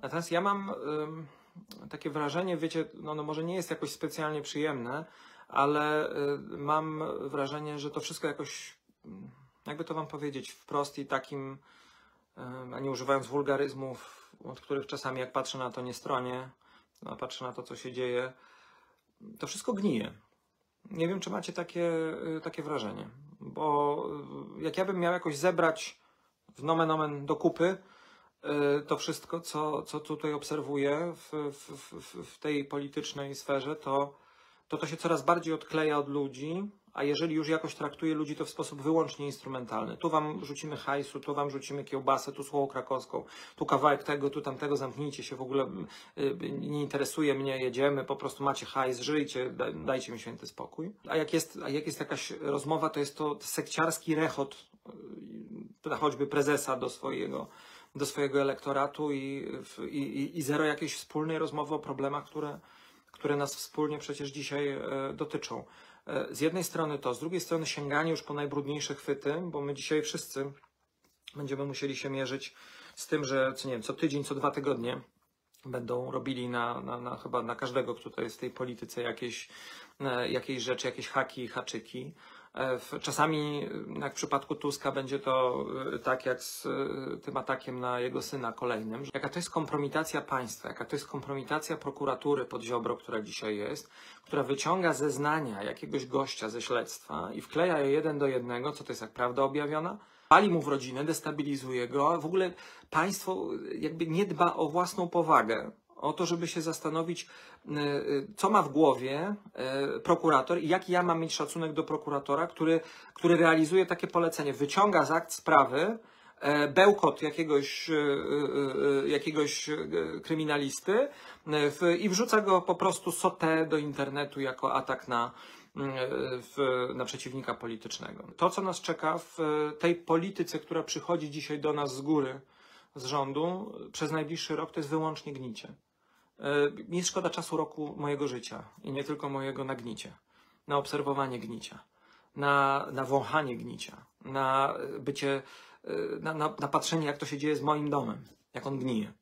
Natomiast ja mam takie wrażenie, wiecie, no może nie jest jakoś specjalnie przyjemne, ale mam wrażenie, że to wszystko jakoś, jakby to wam powiedzieć, wprost i takim, a nie używając wulgaryzmów, od których czasami jak patrzę na to nie stronię, a patrzę na to, co się dzieje, to wszystko gnije. Nie wiem, czy macie takie wrażenie, bo jak ja bym miał jakoś zebrać w nomen omen do kupy to wszystko, co tutaj obserwuję w tej politycznej sferze, to się coraz bardziej odkleja od ludzi, a jeżeli już jakoś traktuje ludzi, to w sposób wyłącznie instrumentalny. Tu wam rzucimy hajsu, tu wam rzucimy kiełbasę, tu słowo krakowską, tu kawałek tego, tu tamtego, zamknijcie się, w ogóle nie interesuje mnie, jedziemy, po prostu macie hajs, żyjcie, dajcie mi święty spokój. A jak jest jakaś rozmowa, to jest to sekciarski rechot, choćby prezesa do swojego elektoratu i zero jakiejś wspólnej rozmowy o problemach, które nas wspólnie przecież dzisiaj dotyczą. Z jednej strony to, z drugiej strony sięganie już po najbrudniejsze chwyty, bo my dzisiaj wszyscy będziemy musieli się mierzyć z tym, że co tydzień, co 2 tygodnie będą robili chyba na każdego, kto to jest w tej polityce, jakieś rzeczy, jakieś haki i haczyki. Czasami, jak w przypadku Tuska, będzie to tak jak z tym atakiem na jego syna kolejnym. Jaka to jest kompromitacja państwa, jaka to jest kompromitacja prokuratury pod Ziobro, która dzisiaj jest, która wyciąga zeznania jakiegoś gościa ze śledztwa i wkleja je 1 do 1, co to jest jak prawda objawiona, pali mu w rodzinę, destabilizuje go. W ogóle państwo jakby nie dba o własną powagę, o to, żeby się zastanowić, co ma w głowie prokurator i jaki ja mam mieć szacunek do prokuratora, który realizuje takie polecenie. Wyciąga z akt sprawy bełkot jakiegoś kryminalisty i wrzuca go po prostu sauté do internetu jako atak na przeciwnika politycznego. To, co nas czeka w tej polityce, która przychodzi dzisiaj do nas z góry, z rządu, przez najbliższy rok, to jest wyłącznie gnicie. Mi jest szkoda czasu roku mojego życia i nie tylko mojego na gnicie, na obserwowanie gnicia, na wąchanie gnicia, na bycie, na patrzenie, jak to się dzieje z moim domem, jak on gnije.